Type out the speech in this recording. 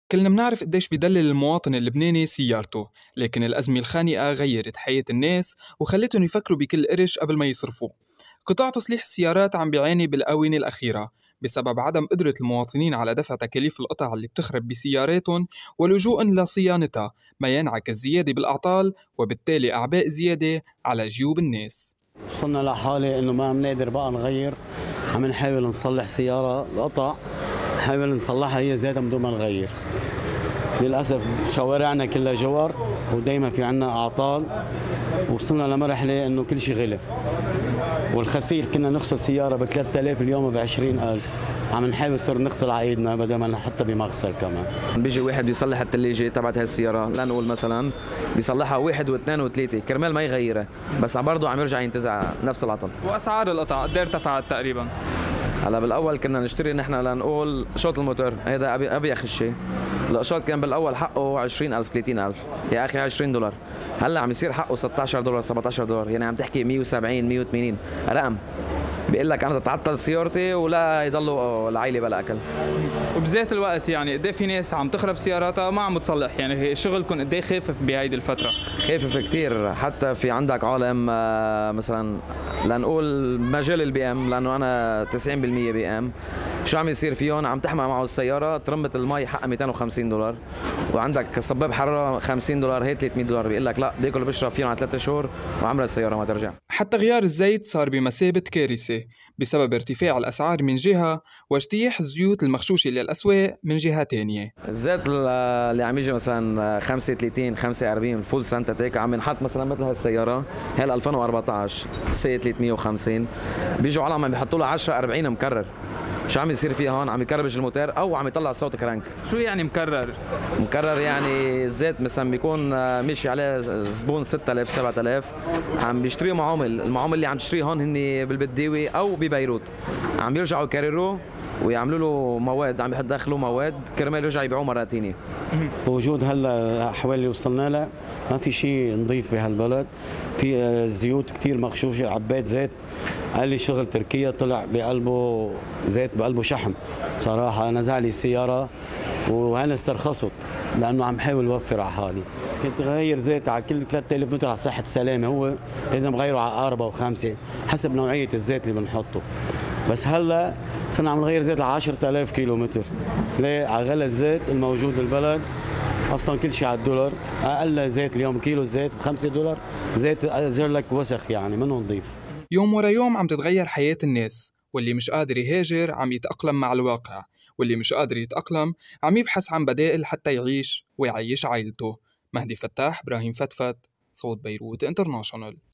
كلنا بنعرف قديش بيدلل المواطن اللبناني سيارته، لكن الأزمة الخانقة غيرت حياة الناس وخلتهم يفكروا بكل قرش قبل ما يصرفوا. قطاع تصليح السيارات عم بيعاني بالآونة الأخيرة بسبب عدم قدرة المواطنين على دفع تكاليف القطع اللي بتخرب بسياراتهم ولجوء لصيانتها، ما ينعكس زيادة بالأعطال وبالتالي أعباء زيادة على جيوب الناس. وصلنا لحالة إنه ما عم نقدر بقى نغير، عم نحاول نصلح سيارة القطع، نحاول نصلحها هي زيادة بدون ما نغير. للأسف شوارعنا كلها جوار ودايما في عنا أعطال، وصلنا لمرحلة إنه كل شيء غلى، والخسير كنا نغسل سيارة ب 3000 اليوم ب 20,000. عم نحاول صرنا نغسل على ايدنا بدل ما نحطها بمغسل كمان. بيجي واحد بيصلح الثلاجة تبعت هاي السيارة، لنقول مثلا بيصلحها واحد واثنين وثلاثة كرمال ما يغيرها، بس برضه عم يرجع ينتزع نفس العطل. وأسعار القطع قد ايه ارتفعت تقريبا؟ هلا بالاول كنا نشتري نحن لنقول شوط الموتور، هذا ابيخ شيء. القشاط كان بالاول حقه 20,000 30,000 يا اخي $20. هلا عم يصير حقه $16 $17، يعني عم تحكي 170 180 رقم. بيقول لك انا تتعطل سيارتي ولا يضلوا العائله بلا اكل. وبذات الوقت يعني قد ايه في ناس عم تخرب سياراتها ما عم تصلح، يعني شغلكم قد ايه خافف بهيدي الفتره؟ خافف كثير، حتى في عندك عالم مثلا لنقول مجال البي ام، لانه انا 90% بي ام. شو عم يصير فيهم؟ عم تحمى معه السياره، ترمبه المي حقها $250، وعندك صباب حراره $50، هي $300. بيقول لك لا بياكل بيشرب فيهم على 3 شهور وعمر السياره ما ترجع. حتى غيار الزيت صار بمثابه كارثه بسبب ارتفاع الاسعار من جهه واجتياح الزيوت المغشوشه للاسواق من جهه ثانيه. الزيت اللي عم يجي مثلا 35 45 الفول سنتاتيك عم ينحط مثلا مثل هالسياره هي 2014 سي 350، بيجوا عالم عم بيحطوا له 10 40 مكرر. شو عم يصير فيها هون؟ عم يكربج الموتور او عم يطلع صوت كرانك. شو يعني مكرر؟ مكرر يعني الزيت مثلا بيكون ماشي عليه زبون 6000 7000 عم بيشتريه معامل، المعامل اللي عم تشتريه هون هن بالبديوي او ببيروت، عم بيرجعوا يكرروه ويعملوا له مواد، عم يدخلوا مواد كرمال يرجع يبيعوه مره ثانيه. بوجود هلا الاحوال اللي وصلنا لها ما في شيء نظيف بهالبلد، في زيوت كثير مغشوشه، عباية زيت قال لي شغل تركيا طلع بقلبه زيت بقلبه شحم. صراحه نزع لي السياره وانا استرخصت لانه عم حاول اوفر على حالي. كنت غير زيت على كل 3000 متر على صحه سلامه، هو لازم غيره على 4 و5 حسب نوعيه الزيت اللي بنحطه. بس هلا صرنا عم نغير زيت ل 10,000 كيلو متر. ليه؟ على غلا الزيت الموجود بالبلد، اصلا كل شيء على الدولار. اقل زيت اليوم كيلو الزيت ب$5، زيت زي لك وسخ يعني منه نظيف. يوم ورا يوم عم تتغير حياة الناس، واللي مش قادر يهاجر عم يتأقلم مع الواقع، واللي مش قادر يتأقلم عم يبحث عن بدائل حتى يعيش ويعيش عائلته. مهدي فتاح، إبراهيم فتفت، صوت بيروت انترناشونال.